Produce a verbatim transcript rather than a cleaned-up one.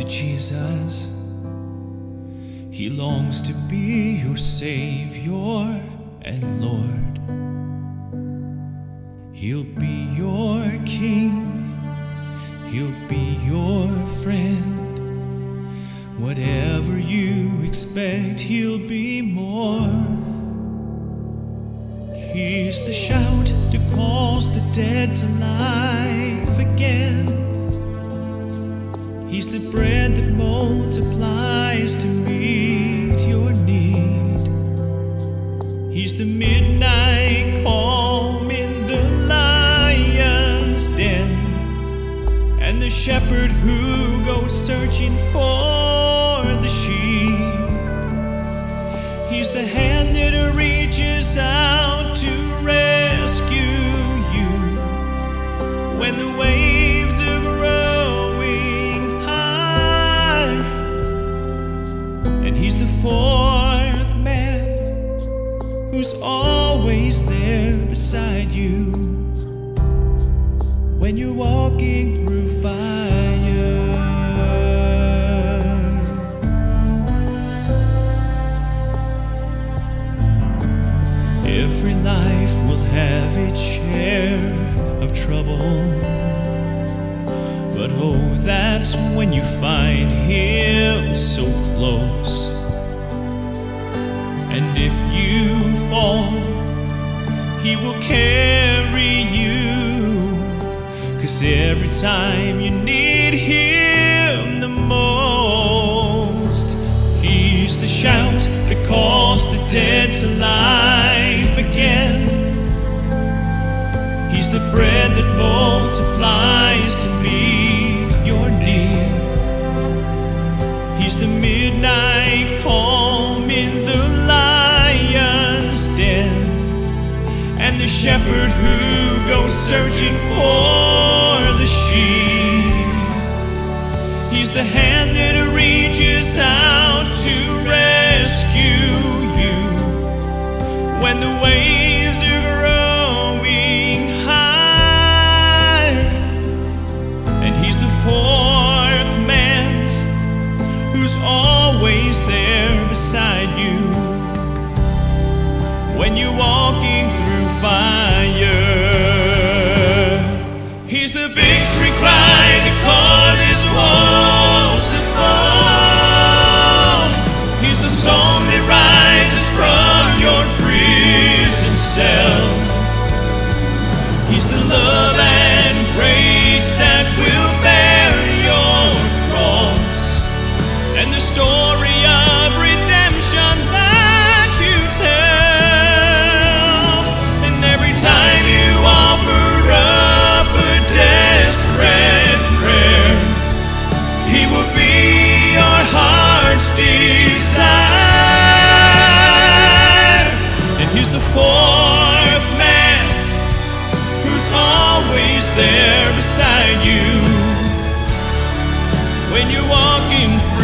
Jesus. He longs to be your Savior and Lord. He'll be your King, He'll be your friend. Whatever you expect, He'll be more. He's the shout that calls the dead to life again. He's the bread that multiplies to meet your need. He's the midnight calm in the lion's den, and the shepherd who goes searching for the sheep. He's the hand that reaches out to rescue you when the waves are growing high. And He's the fourth man who's always there beside you when you're walking through fire. Every life will have its share of trouble, but oh, that's when you find Him so close. And if you fall, He will carry you, 'cause every time you need Him the most, He's the shout that calls the dead to life again. He's the bread that multiplies to meet your need. He's the midnight calm in the lion's den, and the shepherd who goes searching for the sheep. He's the hand that reaches out to rescue you when the waves are growing high. And He's the fourth man who's always there beside you when you're walking through fire. He's the victory cry that causes walls to fall. He's the song that rises from your prison cell. He's the love and grace that will bear your cross, and the story of redemption that you tell. And every time you offer up a desperate prayer, He will be your heart's desire. And He's the fourth man who's always there beside you when you're walking